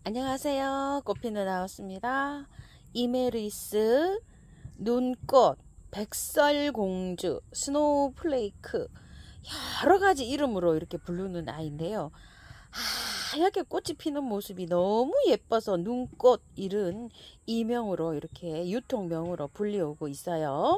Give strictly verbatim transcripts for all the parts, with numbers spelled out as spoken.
안녕하세요. 꽃피는 나왔습니다. 이메리스, 눈꽃, 백설공주, 스노우플레이크 여러가지 이름으로 이렇게 부르는 아이인데요. 하얗게 꽃이 피는 모습이 너무 예뻐서 눈꽃 이른 이명으로 이렇게 유통명으로 불리우고 있어요.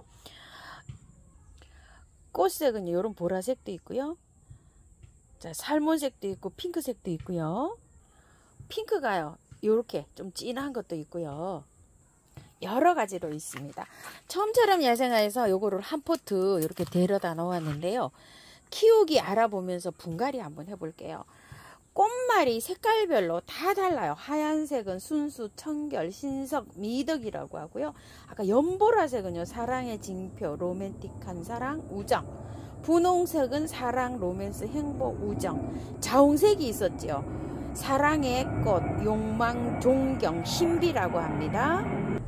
꽃색은 이런 보라색도 있고요. 자, 살몬색도 있고 핑크색도 있고요. 핑크가요, 요렇게 좀 진한 것도 있고요. 여러 가지로 있습니다. 처음처럼 야생화에서 요거를 한 포트 이렇게 데려다 놓았는데요. 키우기 알아보면서 분갈이 한번 해볼게요. 꽃말이 색깔별로 다 달라요. 하얀색은 순수, 청결, 신석, 미덕이라고 하고요. 아까 연보라색은요, 사랑의 징표, 로맨틱한 사랑, 우정. 분홍색은 사랑, 로맨스, 행복, 우정. 자홍색이 있었죠. 사랑의 꽃, 욕망, 존경, 신비라고 합니다.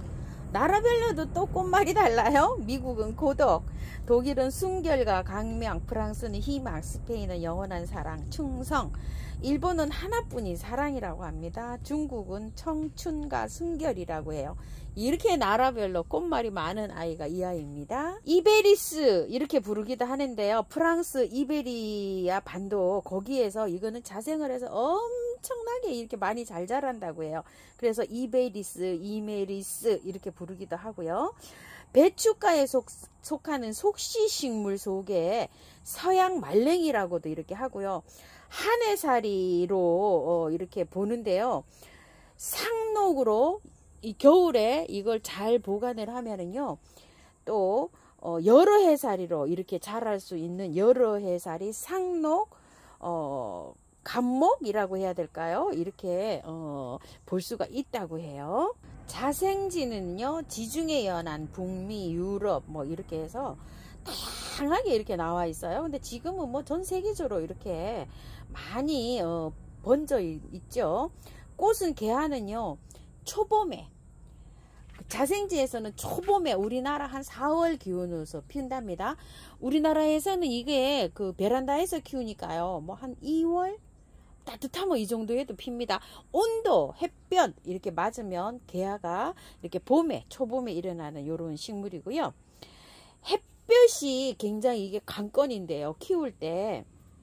나라별로도 또 꽃말이 달라요. 미국은 고독, 독일은 순결과 강명, 프랑스는 희망, 스페인은 영원한 사랑, 충성, 일본은 하나뿐인 사랑이라고 합니다. 중국은 청춘과 순결이라고 해요. 이렇게 나라별로 꽃말이 많은 아이가 이 아이입니다. 이베리스 이렇게 부르기도 하는데요. 프랑스 이베리아 반도 거기에서 이거는 자생을 해서 엄청나게 이렇게 많이 잘 자란다고 해요. 그래서 이베리스, 이메리스 이렇게 부르기도 하고요. 배추가에 속, 속하는 속시식물 속에 서양 말랭이라고도 이렇게 하고요. 한해살이로 어, 이렇게 보는데요. 상록으로 이 겨울에 이걸 잘 보관을 하면은요, 또 어, 여러 해살이로 이렇게 자랄 수 있는 여러 해살이 상록, 어, 감목이라고 해야 될까요? 이렇게 어, 볼 수가 있다고 해요. 자생지는요, 지중해 연안, 북미, 유럽 뭐 이렇게 해서 다양하게 이렇게 나와 있어요. 근데 지금은 뭐 전 세계적으로 이렇게 많이 어, 번져 있죠. 꽃은 개화는요, 초봄에, 자생지에서는 초봄에 우리나라 한 사월 기온에서 핀답니다. 우리나라에서는 이게 그 베란다에서 키우니까요, 뭐 한 이월 따뜻하면 이 정도에도 핍니다. 온도, 햇볕 이렇게 맞으면 개화가 이렇게 봄에, 초봄에 일어나는 이런 식물이고요. 햇볕이 굉장히 이게 관건인데요. 키울 때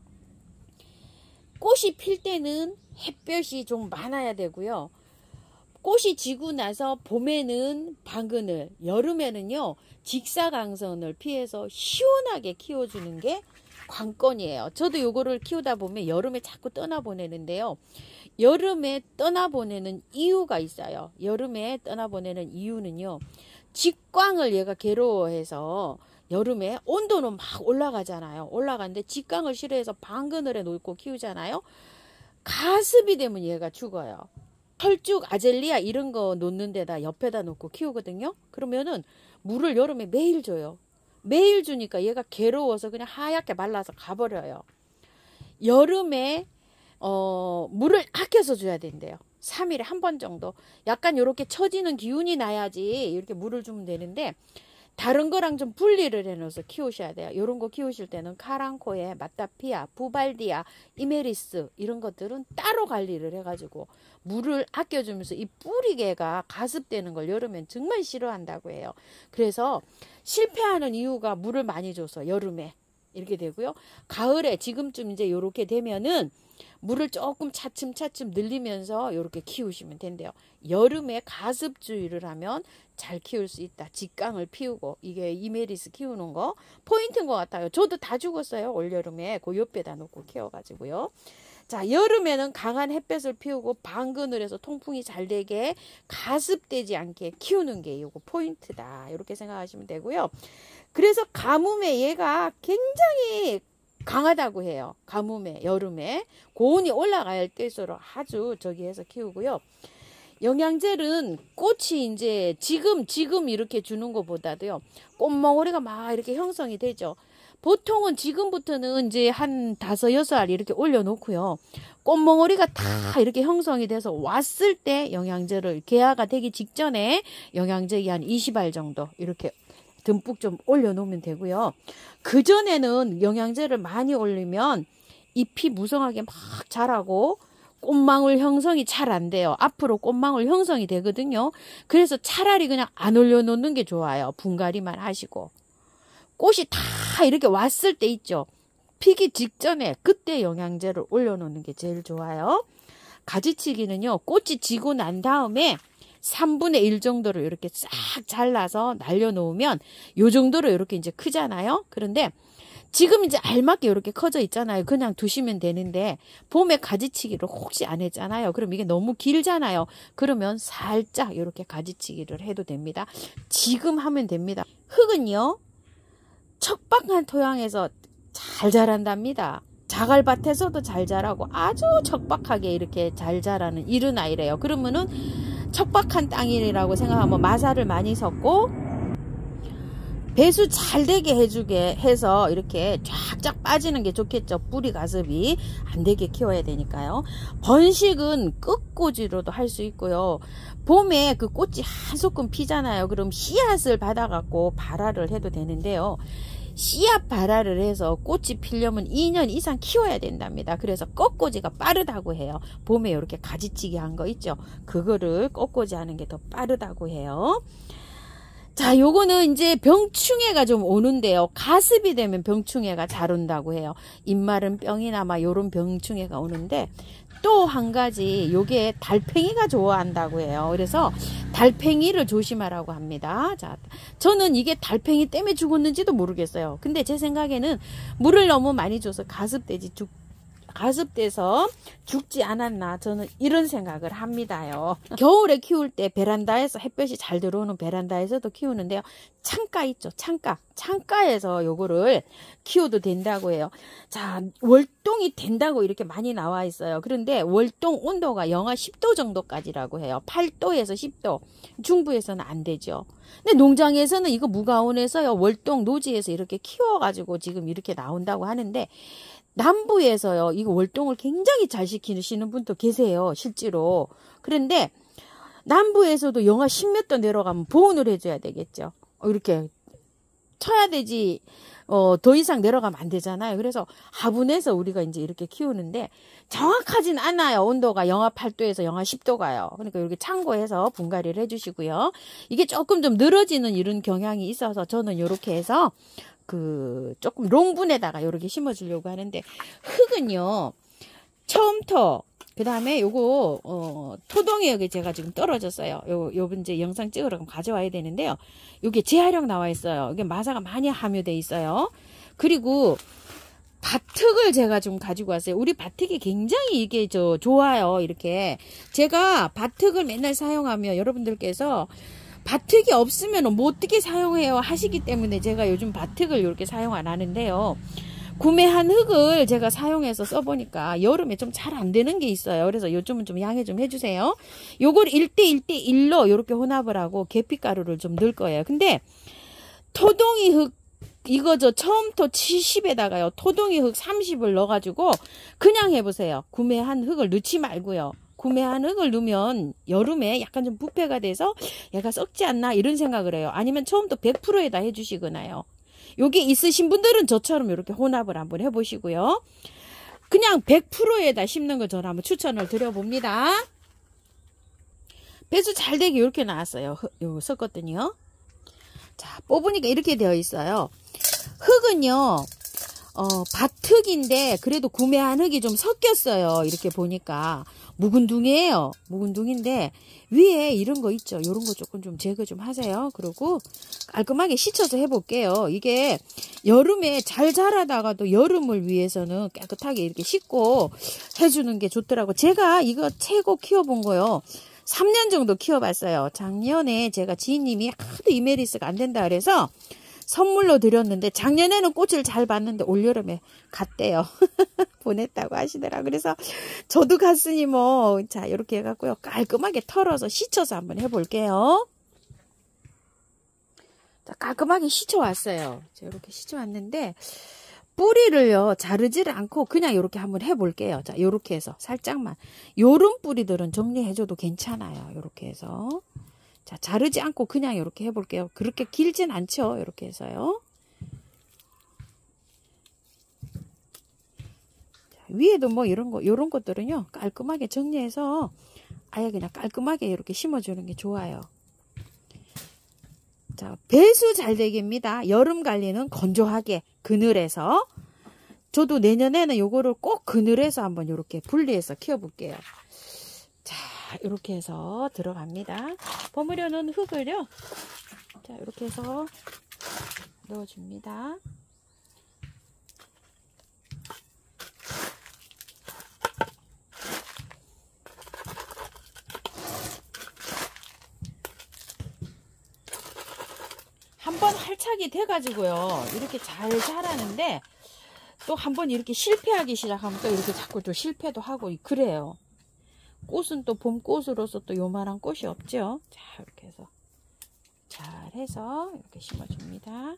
꽃이 필 때는 햇볕이 좀 많아야 되고요. 꽃이 지고 나서 봄에는 방그늘, 여름에는요 직사광선을 피해서 시원하게 키워주는 게 관건이에요. 저도 요거를 키우다 보면 여름에 자꾸 떠나보내는데요. 여름에 떠나보내는 이유가 있어요. 여름에 떠나보내는 이유는요, 직광을 얘가 괴로워해서 여름에 온도는 막 올라가잖아요. 올라가는데 직광을 싫어해서 방그늘에 놓고 키우잖아요. 가습이 되면 얘가 죽어요. 철쭉, 아젤리아 이런 거 놓는 데다 옆에다 놓고 키우거든요. 그러면은 물을 여름에 매일 줘요. 매일 주니까 얘가 괴로워서 그냥 하얗게 말라서 가버려요. 여름에 어, 물을 아껴서 줘야 된대요. 삼 일에 한 번 정도. 약간 이렇게 처지는 기운이 나야지 이렇게 물을 주면 되는데, 다른 거랑 좀 분리를 해놓아서 키우셔야 돼요. 이런 거 키우실 때는 카랑코에, 마타피아, 부발디아, 이메리스 이런 것들은 따로 관리를 해가지고 물을 아껴주면서 이 뿌리개가 가습되는 걸 여름엔 정말 싫어한다고 해요. 그래서 실패하는 이유가 물을 많이 줘서 여름에 이렇게 되고요. 가을에 지금쯤 이제 이렇게 되면은 물을 조금 차츰차츰 늘리면서 이렇게 키우시면 된대요. 여름에 가습 주의를 하면 잘 키울 수 있다. 직광을 피우고. 이게 이메리스 키우는 거 포인트인 것 같아요. 저도 다 죽었어요. 올여름에 그 옆에다 놓고 키워가지고요. 자, 여름에는 강한 햇볕을 피우고 방그늘에서 통풍이 잘 되게 가습되지 않게 키우는 게 이거 포인트다. 이렇게 생각하시면 되고요. 그래서 가뭄에 얘가 굉장히 강하다고 해요. 가뭄에, 여름에 고온이 올라갈 때일수록 아주 저기 해서 키우고요. 영양제는 꽃이 이제 지금 지금 이렇게 주는 것보다도요, 꽃몽오리가 막 이렇게 형성이 되죠. 보통은 지금부터는 이제 한 다섯 여섯 알 이렇게 올려놓고요. 꽃몽오리가 다 이렇게 형성이 돼서 왔을 때 영양제를, 개화가 되기 직전에 영양제 한 이십 알 정도 이렇게 듬뿍 좀 올려놓으면 되고요. 그전에는 영양제를 많이 올리면 잎이 무성하게 막 자라고 꽃망울 형성이 잘 안 돼요. 앞으로 꽃망울 형성이 되거든요. 그래서 차라리 그냥 안 올려놓는 게 좋아요. 분갈이만 하시고. 꽃이 다 이렇게 왔을 때 있죠. 피기 직전에 그때 영양제를 올려놓는 게 제일 좋아요. 가지치기는요. 꽃이 지고 난 다음에 삼분의 일 정도로 이렇게 싹 잘라서 날려놓으면 요 정도로 이렇게 이제 크잖아요. 그런데 지금 이제 알맞게 이렇게 커져 있잖아요. 그냥 두시면 되는데 봄에 가지치기를 혹시 안 했잖아요. 그럼 이게 너무 길잖아요. 그러면 살짝 이렇게 가지치기를 해도 됩니다. 지금 하면 됩니다. 흙은요. 척박한 토양에서 잘 자란답니다. 자갈밭에서도 잘 자라고 아주 척박하게 이렇게 잘 자라는 이른 아이래요. 그러면은 척박한 땅이라고 생각하면 마사를 많이 섞고 배수 잘 되게 해주게 해서 이렇게 쫙쫙 빠지는 게 좋겠죠. 뿌리 가습이 안 되게 키워야 되니까요. 번식은 끝꽂이로도 할 수 있고요. 봄에 그 꽃이 한 소끔 피잖아요. 그럼 씨앗을 받아갖고 발화를 해도 되는데요. 씨앗 발화를 해서 꽃이 피려면 이 년 이상 키워야 된답니다. 그래서 꺾꽂이가 빠르다고 해요. 봄에 이렇게 가지치기 한 거 있죠. 그거를 꺾꽂이 하는 게 더 빠르다고 해요. 자, 요거는 이제 병충해가 좀 오는데요. 가습이 되면 병충해가 잘 온다고 해요. 입마른 병이나 막 요런 병충해가 오는데 또 한 가지 요게 달팽이가 좋아한다고 해요. 그래서 달팽이를 조심하라고 합니다. 자, 저는 이게 달팽이 때문에 죽었는지도 모르겠어요. 근데 제 생각에는 물을 너무 많이 줘서 가습되지 죽 가습돼서 죽지 않았나 저는 이런 생각을 합니다요. 겨울에 키울 때 베란다에서 햇볕이 잘 들어오는 베란다에서도 키우는데요. 창가 있죠. 창가. 창가에서 요거를 키워도 된다고 해요. 자, 월동이 된다고 이렇게 많이 나와 있어요. 그런데 월동 온도가 영하 십 도 정도까지라고 해요. 팔 도에서 십 도. 중부에서는 안 되죠. 근데 농장에서는 이거 무가온에서요. 월동 노지에서 이렇게 키워가지고 지금 이렇게 나온다고 하는데 남부에서요, 이거 월동을 굉장히 잘 시키시는 분도 계세요, 실제로. 그런데 남부에서도 영하 십몇 도 내려가면 보온을 해줘야 되겠죠. 어, 이렇게 쳐야 되지, 어, 더 이상 내려가면 안 되잖아요. 그래서 화분에서 우리가 이제 이렇게 키우는데 정확하진 않아요. 온도가 영하 팔 도에서 영하 십 도가요. 그러니까 이렇게 참고해서 분갈이를 해주시고요. 이게 조금 좀 늘어지는 이런 경향이 있어서 저는 이렇게 해서 그 조금 롱분에다가 이렇게 심어주려고 하는데 흙은요 처음터 그 다음에 요거 어 토동이 여기 제가 지금 떨어졌어요. 요 요 이제 영상 찍으러 가져와야 되는데요. 요게 재활용 나와 있어요. 이게 마사가 많이 함유돼 있어요. 그리고 밭흙을 제가 좀 가지고 왔어요. 우리 밭흙이 굉장히 이게 저 좋아요. 이렇게 제가 밭흙을 맨날 사용하며 여러분들께서 밭흙이 없으면 뭐 어떻게 사용해요 하시기 때문에 제가 요즘 밭흙을 이렇게 사용 안 하는데요. 구매한 흙을 제가 사용해서 써보니까 여름에 좀 잘 안 되는 게 있어요. 그래서 요즘은 좀 양해 좀 해주세요. 요걸 일 대 일 대 일로 이렇게 혼합을 하고 계피가루를 좀 넣을 거예요. 근데 토동이 흙 이거 저 처음부터 칠십에다가요. 토동이 흙 삼십을 넣어가지고 그냥 해보세요. 구매한 흙을 넣지 말고요. 구매한 흙을 넣으면 여름에 약간 좀 부패가 돼서 얘가 썩지 않나 이런 생각을 해요. 아니면 처음부터 백 퍼센트에다 해주시거나요. 여기 있으신 분들은 저처럼 이렇게 혼합을 한번 해보시고요. 그냥 백 퍼센트에다 심는 거 저는 한번 추천을 드려봅니다. 배수 잘 되게 이렇게 나왔어요. 요 섞었더니요. 자, 뽑으니까 이렇게 되어 있어요. 흙은요. 어, 밭흙인데 그래도 구매한 흙이 좀 섞였어요. 이렇게 보니까 묵은둥이에요. 묵은둥인데 위에 이런 거 있죠. 이런 거 조금 좀 제거 좀 하세요. 그리고 깔끔하게 씻어서 해볼게요. 이게 여름에 잘 자라다가도 여름을 위해서는 깨끗하게 이렇게 씻고 해주는 게 좋더라고. 제가 이거 최고 키워본 거요. 삼 년 정도 키워봤어요. 작년에 제가 지인님이 하도 이메리스가 안 된다 그래서 선물로 드렸는데 작년에는 꽃을 잘 봤는데 올여름에 갔대요. 보냈다고 하시더라. 그래서 저도 갔으니 뭐 자 이렇게 해갖고요. 깔끔하게 털어서 씻어서 한번 해볼게요. 자, 깔끔하게 씻어왔어요. 자, 이렇게 씻어왔는데 뿌리를요 자르지를 않고 그냥 이렇게 한번 해볼게요. 자, 이렇게 해서 살짝만 요런 뿌리들은 정리해줘도 괜찮아요. 이렇게 해서 자, 자르지 않고 그냥 이렇게 해볼게요. 그렇게 길진 않죠. 이렇게 해서요. 자, 위에도 뭐 이런 거, 이런 것들은요, 깔끔하게 정리해서 아예 그냥 깔끔하게 이렇게 심어주는 게 좋아요. 자, 배수 잘 되기입니다. 여름 관리는 건조하게, 그늘에서. 저도 내년에는 요거를 꼭 그늘에서 한번 이렇게 분리해서 키워볼게요. 자, 이렇게 해서 들어갑니다. 버무려 놓은 흙을요, 자, 이렇게 해서 넣어줍니다. 한번 활착이 돼가지고요, 이렇게 잘 자라는데 또 한번 이렇게 실패하기 시작하면 또 이렇게 자꾸 또 실패도 하고 그래요. 꽃은 또 봄꽃으로서 또 요만한 꽃이 없죠. 자, 이렇게 해서 잘 해서 이렇게 심어줍니다.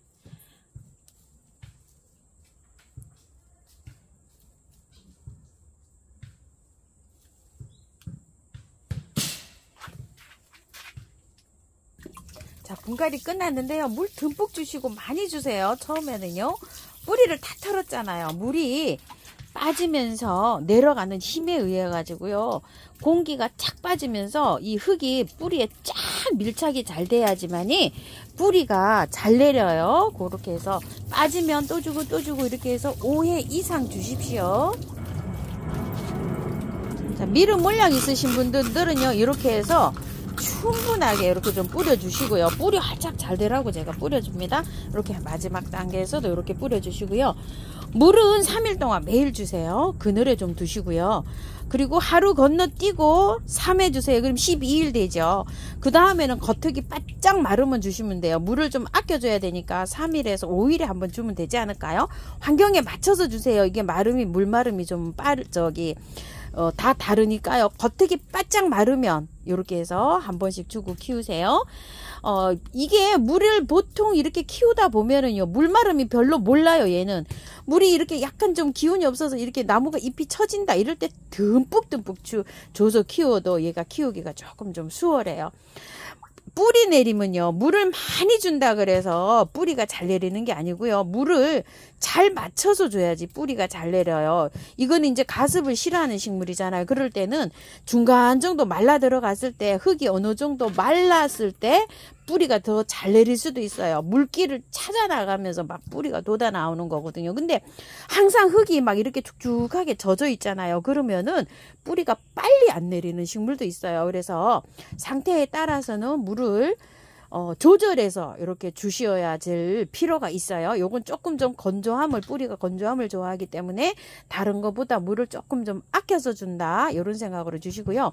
자, 분갈이 끝났는데요. 물 듬뿍 주시고 많이 주세요. 처음에는요. 뿌리를 다 털었잖아요. 물이 빠지면서 내려가는 힘에 의해 가지고요, 공기가 착 빠지면서 이 흙이 뿌리에 쫙 밀착이 잘 돼야지만이 뿌리가 잘 내려요. 그렇게 해서 빠지면 또 주고 또 주고 이렇게 해서 오 회 이상 주십시오. 자, 미름 물량 있으신 분들은요, 이렇게 해서 충분하게 이렇게 좀 뿌려주시고요. 뿌리 활짝 잘 되라고 제가 뿌려줍니다. 이렇게 마지막 단계에서도 이렇게 뿌려주시고요. 물은 삼 일 동안 매일 주세요. 그늘에 좀 두시고요. 그리고 하루 건너뛰고 삼 회 주세요. 그럼 십이 일 되죠. 그 다음에는 겉흙이 바짝 마르면 주시면 돼요. 물을 좀 아껴줘야 되니까 삼 일에서 오 일에 한번 주면 되지 않을까요? 환경에 맞춰서 주세요. 이게 마름이, 물 마름이 좀 빠르, 저기, 어, 다 다르니까요. 겉흙이 바짝 마르면 이렇게 해서 한 번씩 주고 키우세요. 어, 이게 물을 보통 이렇게 키우다 보면은요, 물마름이 별로 몰라요. 얘는 물이 이렇게 약간 좀 기운이 없어서 이렇게 나무가 잎이 처진다 이럴 때 듬뿍듬뿍 주, 줘서 키워도 얘가 키우기가 조금 좀 수월해요. 뿌리 내리면요, 물을 많이 준다 그래서 뿌리가 잘 내리는 게 아니고요, 물을 잘 맞춰서 줘야지 뿌리가 잘 내려요. 이거는 이제 가습을 싫어하는 식물이잖아요. 그럴 때는 중간 정도 말라 들어갔을 때, 흙이 어느 정도 말랐을 때 뿌리가 더 잘 내릴 수도 있어요. 물기를 찾아 나가면서 막 뿌리가 돋아 나오는 거거든요. 근데 항상 흙이 막 이렇게 축축하게 젖어 있잖아요. 그러면은 뿌리가 빨리 안 내리는 식물도 있어요. 그래서 상태에 따라서는 물을 어, 조절해서 이렇게 주시어야 될 필요가 있어요. 요건 조금 좀 건조함을, 뿌리가 건조함을 좋아하기 때문에 다른 것보다 물을 조금 좀 아껴서 준다, 이런 생각으로 주시고요.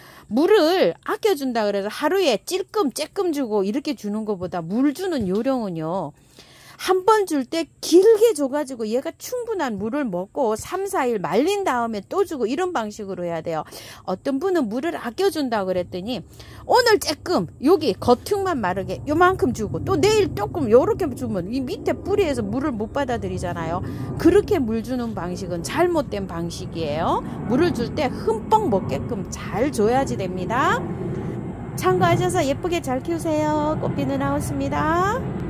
물을 아껴준다 그래서 하루에 찔끔 쬐끔 주고 이렇게 주는 것보다 물 주는 요령은요, 한 번 줄 때 길게 줘가지고 얘가 충분한 물을 먹고 삼, 사 일 말린 다음에 또 주고 이런 방식으로 해야 돼요. 어떤 분은 물을 아껴준다 그랬더니 오늘 쬐끔 여기 겉흙만 마르게 요만큼 주고 또 내일 조금 요렇게 주면 이 밑에 뿌리에서 물을 못 받아들이잖아요. 그렇게 물 주는 방식은 잘못된 방식이에요. 물을 줄 때 흠뻑 먹게끔 잘 줘야지 됩니다. 참고하셔서 예쁘게 잘 키우세요. 꽃비누 나왔습니다.